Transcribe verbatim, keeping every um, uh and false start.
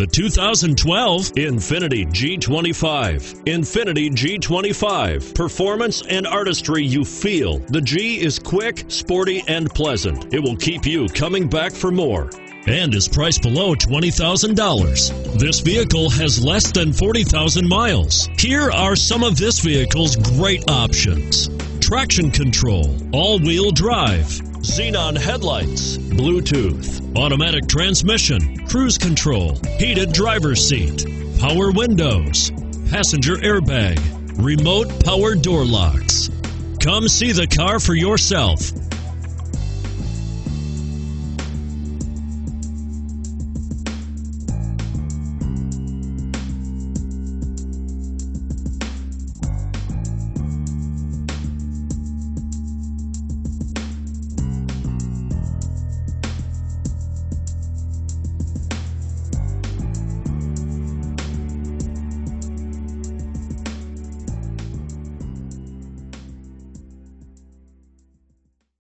The two thousand twelve Infiniti G twenty-five. Infiniti G twenty-five. Performance and artistry you feel. The G is quick, sporty, and pleasant. It will keep you coming back for more. And is priced below twenty thousand dollars. This vehicle has less than forty thousand miles. Here are some of this vehicle's great options: traction control, all-wheel drive, xenon headlights, Bluetooth, automatic transmission, cruise control, heated driver's seat, power windows, passenger airbag, remote power door locks. Come see the car for yourself.